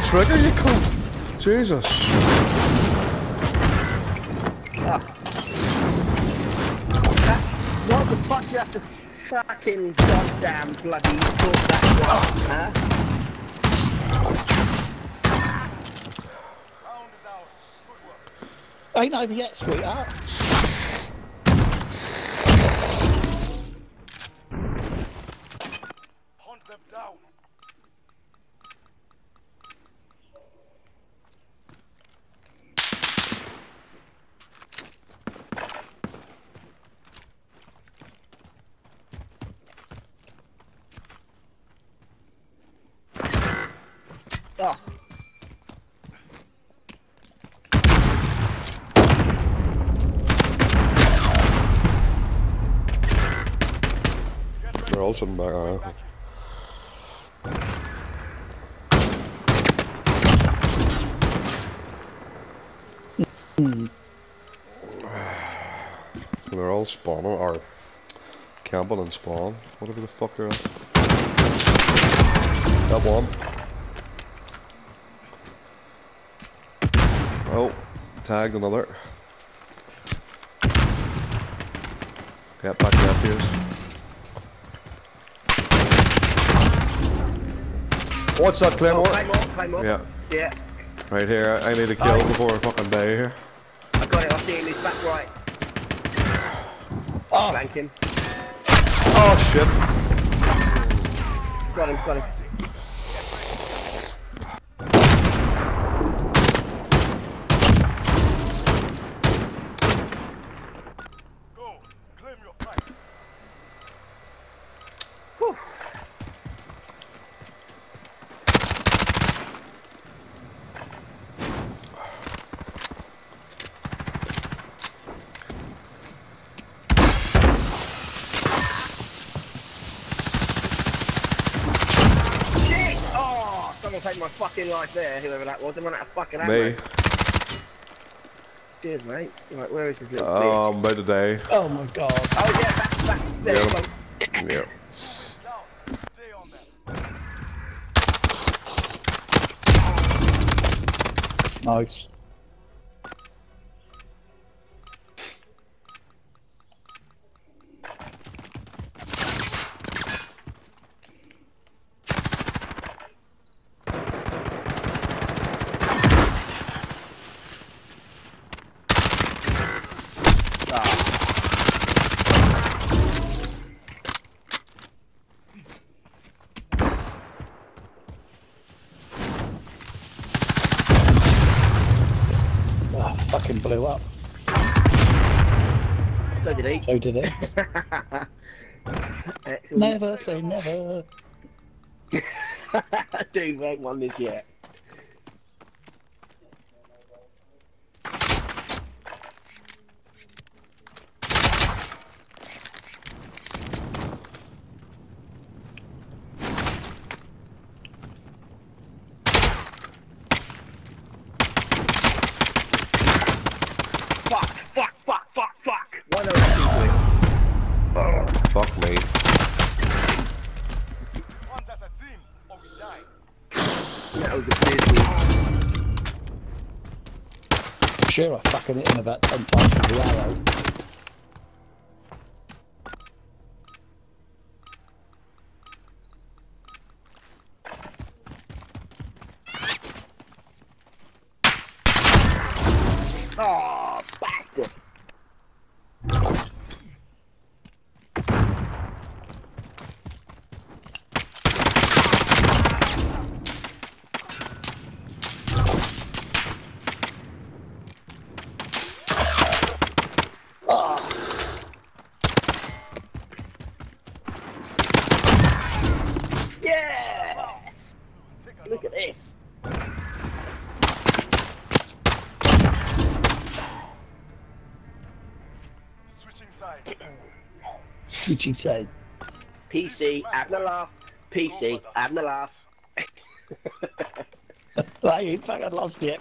trigger, you cunt! Jesus. What the fuck do you have to fucking goddamn bloody talk that way, huh? Ain't over yet, sweetheart. Hunt them down. Oh. They're all sitting back on it. They're all spawning, or camping and spawn, whatever the fuck they're at. Got one. Oh, tagged another. Get back left here. What's that, Claymore? Claymore. Yeah. Yeah. Right here, I need a kill before I fucking die here. I got it, I see him, he's back right. Oh, Flanking. Oh shit. Got him. Go, claim your prize. Whew. Someone take my fucking life there, whoever that was. I'm running out of fucking ammo. Me. Cheers, mate. Right, where is his little I'm about to die. oh my god. Oh, yeah, back. There you go. Yeah. Stay on them. Nice. Fucking blew up. So did he. So did it. Excellent. Never say never. Dude, we ain't won this yet. Fuck! Why don't I Fuck me. Hunt as a team, or we die. That was a busy. Sure, I fucking hit him about 10 times with the arrow. Oh, bastard! Yes! Look at this. Switching sides. Switching sides. PC, having a laugh. PC, having a laugh. I ain't fucking lost yet.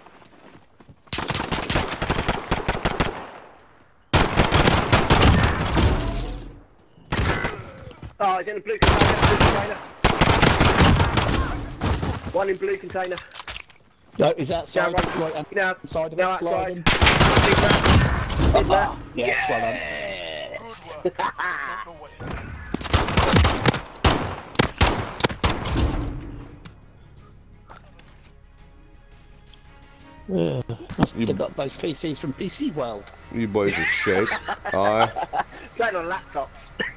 Oh, he's in a blue container. One in blue container. No, he's outside. Down one. Right hand No, side of no, it, sliding. outside. Big left. Big left. Yes, well done. Yes. Good work. Don't know what hit. Must have got those PCs from PC World. You boys are shit. Aye. Playing on laptops.